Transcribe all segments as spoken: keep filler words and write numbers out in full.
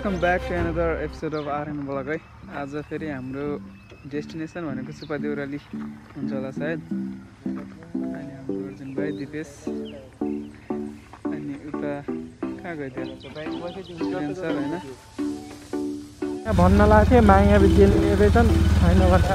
Welcome back to another episode of rnvlog है। आज फेरि हाम्रो डेस्टिनेसन भनेको सुपादेउराली हुन्छ होला सायद। अनि हाम्रो अर्जुन भाइ दिपेश अनि उता कहाँ गयो त्यो सर हैन भन्न लाग्थे माया विद्यालय रहेछन् छैन भन्दा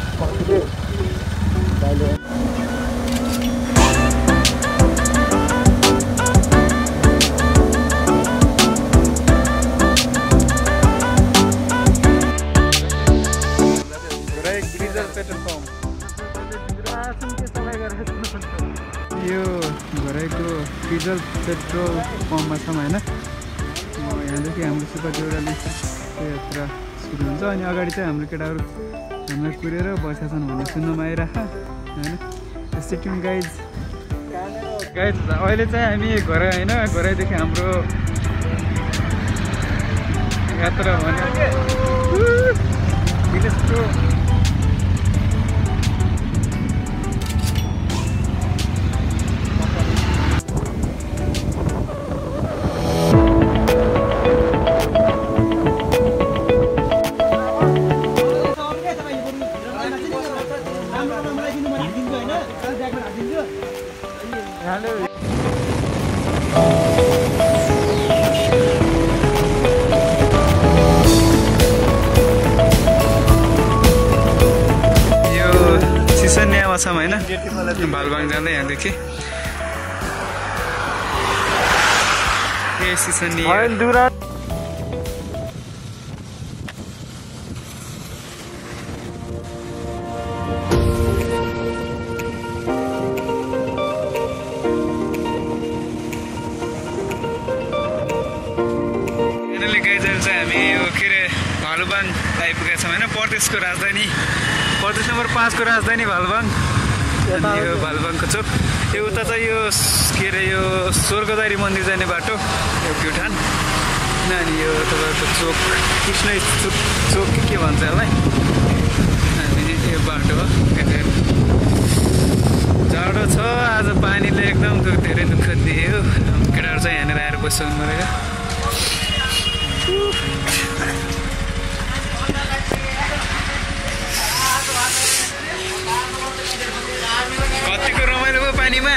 यो घरैको डिजल पेट्रोल पम्पमा छौँ होइन। यहाँदेखि हाम्रो सुपादेउराली यात्रा सुरु हुन्छ। अनि अगाडि चाहिँ हाम्रो केटाहरू हामीलाई कुरेर बसेका छन् भन्ने सुन्नमा आइरह होइन। सिक्किम गाइज गाइज अहिले चाहिँ हामी घरै होइन, घरैदेखि हाम्रो यात्रा भने छ हैन। भालबाङ जाँदै यहाँदेखि ए सिसनी दुरा हामी यो के अरे भालुबाङ आइपुगेका छौँ होइन। प्रदेशको राजधानी प्रदेश नम्बर पाँचको राजधानी भालबाङ। अनि यो भालबाङको चोक यो उता चाहिँ यो के अरे यो स्वर्गदारी मन्दिर जाने बाटो यो प्युठान। अनि यो तपाईँको चोक कृष्ण चोक चोक के के भन्छ यसलाई। अनि यो बाटो हो जाडो छ आज, पानीले एकदम धेरै दुःख दियो। केटाहरू चाहिँ यहाँनिर आएर बस्नु पऱ्यो। कतिको रमाइलो भयो पानीमा।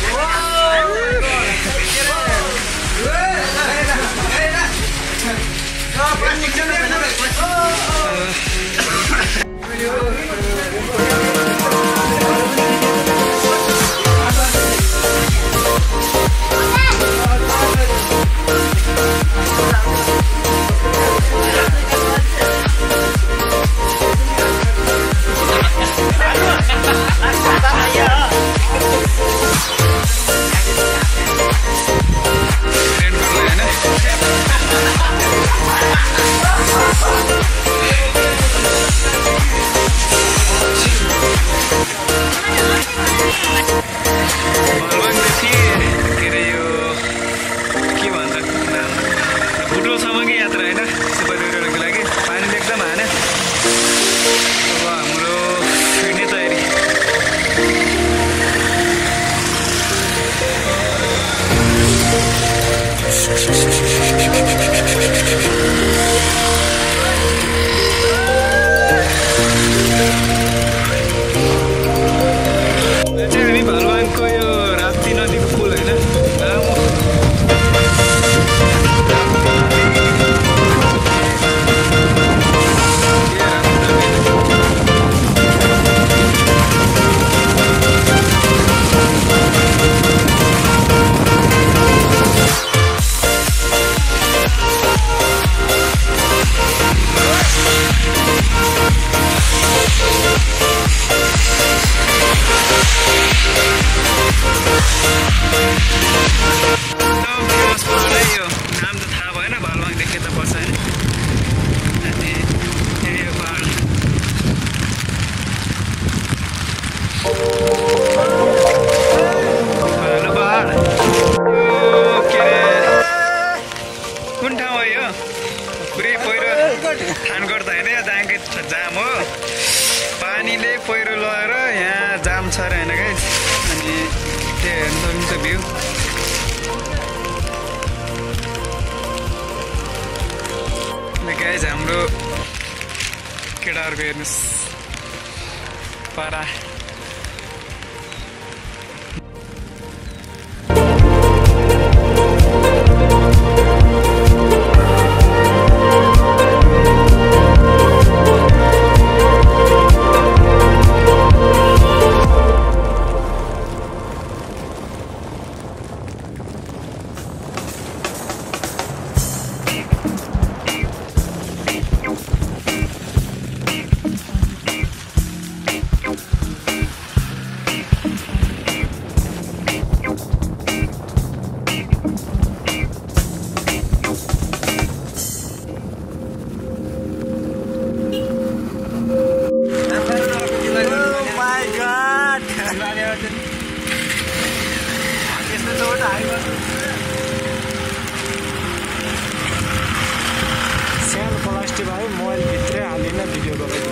जाम हो पानीले पहिरो लगाएर यहाँ जाम छ र हैन गाइस। अनि त्यो हेर्नु सक्नुहुन्छ भ्यू। गाइज हाम्रो केटाहरुको हेर्नुस् पारा सानो प्लास्टिक भयो मोबाइल भित्रै हालेर भिडियो गरेको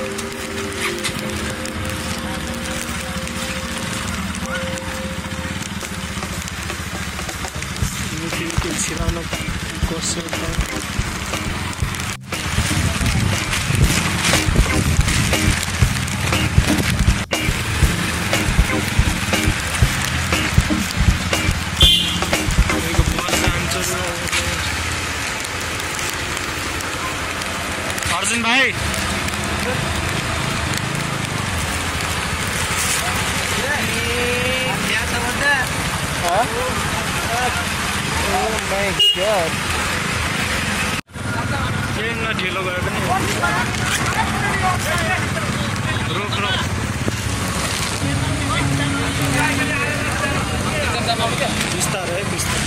हुन्छ छिराउनु पर्छ अर्जुन भाइ Oh my god. ट्रेन न ढिलो गयो पनि रोक रोक बिस्तारै है बिस्तारै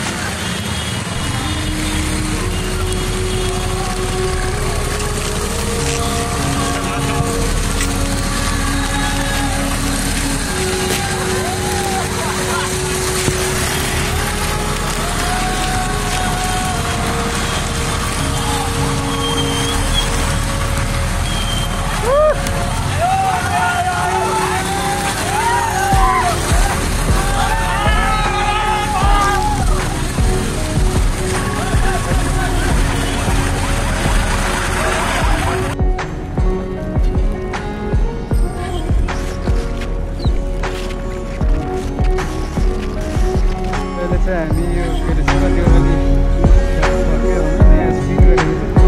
हामी यो के अरे त्यो अलि यहाँ सुटिङ गरेको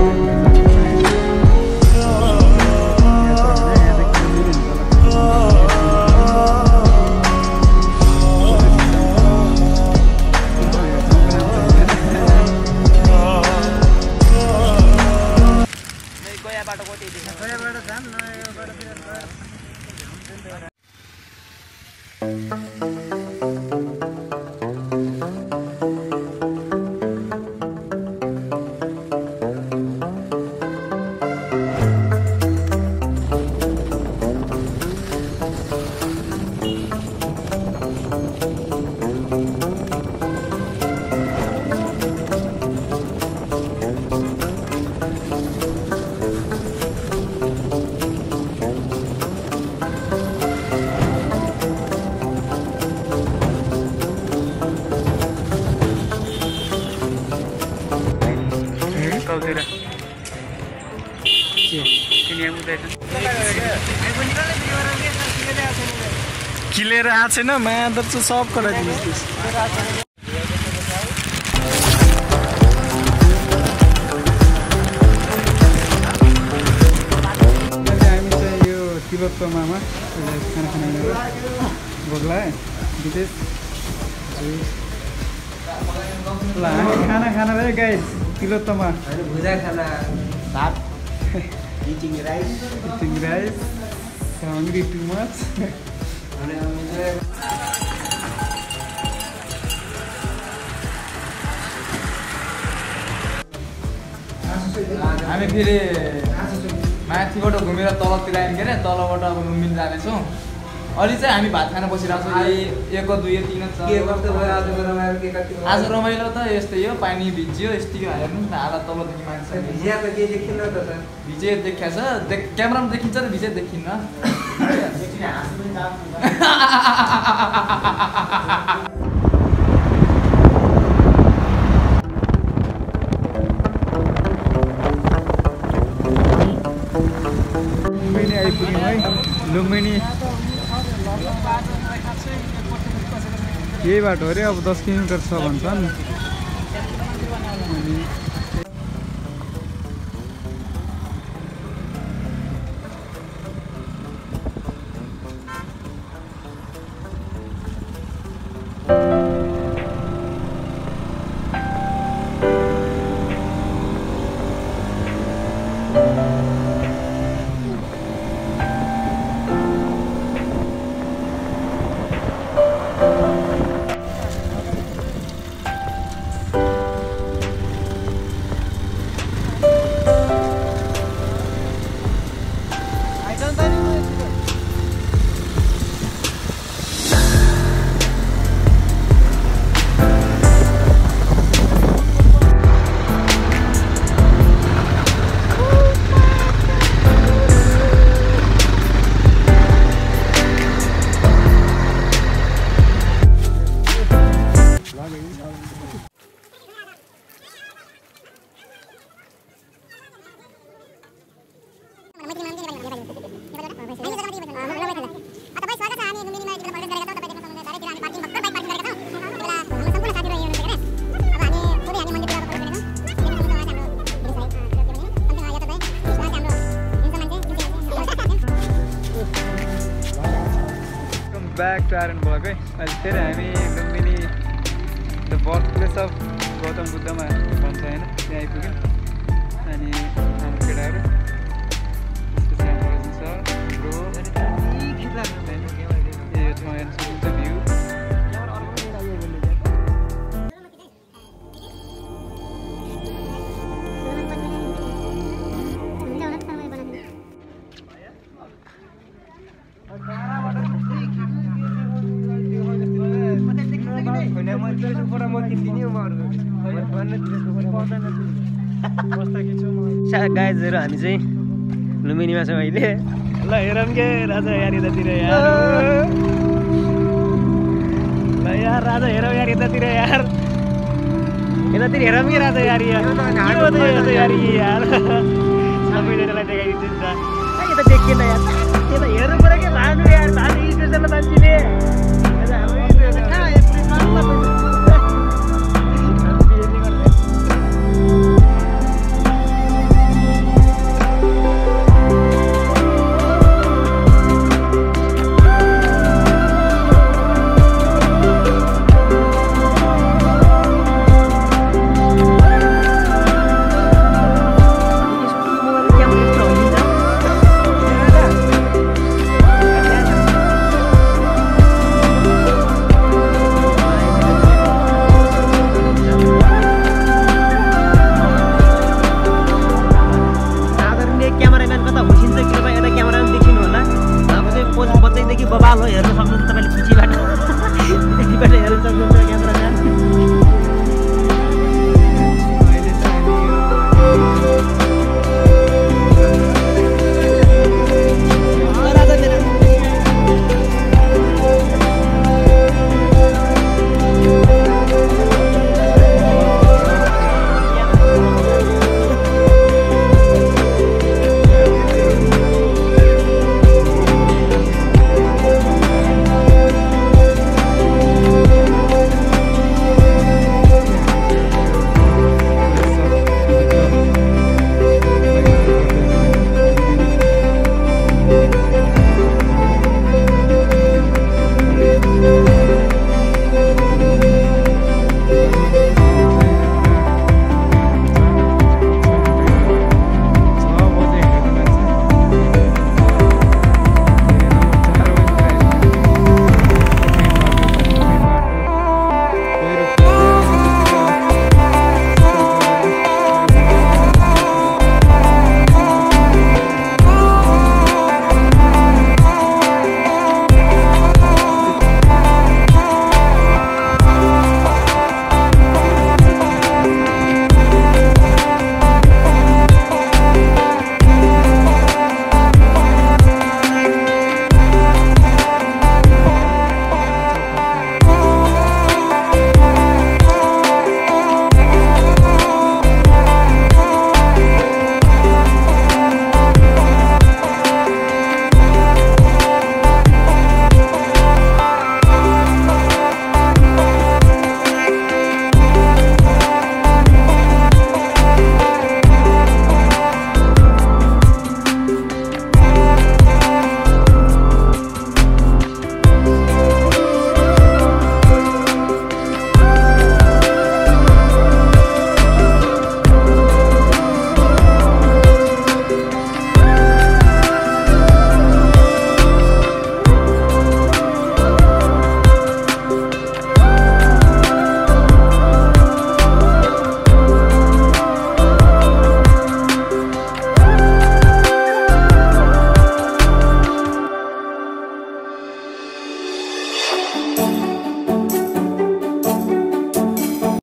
तलतिर किलेर आएको छैन मादर चाहिँ सब कराइदिनुहोस् हामी चाहिँ यो तिलोत्तमामा खाना खाना भोग्ला विदेश ल हामी खाना खाना भयो गाइस तिलोत्तमा भुजा खाना भात eating rice eating rice hungry too much हामी फेरि माथिबाट घुमेर तलतिर आयौँ के अरे तलबाट अब लुम्बिनी जानेछौँ अलि चाहिँ हामी भात खान बसिरहेको छौँ यही एक दुई तिन आज रमाइलो त यस्तै हो पानी भिज्यो यस्तै हेर्नुहोस् न आधा तलदेखि मान्छे भिजे देखिया छ क्यामेरामा देखिन्छ र भिजे देखिन्न लुम्बिनी आइपुग्यौँ है। लुम्बिनी यही बाटो अरे अब दस किलोमिटर छ भन्छन्। अनि ब्याक टु rnvlog है। अहिले फेरि हामी Lumbini the birth place of Gautam बुद्धमा भन्छ होइन, त्यहाँ आइपुग्यौँ। अनि हाम्रो केटाहरू त्यसपछि हाम्रो छ ब्रो ए यो ठाउँ हेर्नु सक्नुहुन्छ भ्यू। गाइजहरू हामी चाहिँ लुम्बिनीमा छौँ अहिले। ल हेरौँ के राजा यार यतातिर यार। ल यार राजा हेरौँ यार यतातिर यार। यतातिर हेरौँ कि राजा यार यार यार यार सबैजनालाई देखाइदिन्छु नि त। यता देखिएन यार, यता हेर्नु पऱ्यो क्या भानु यार। भानु स्पेसलमा मान्छेले बबाल हो हेर्न सक्नुहुन्छ।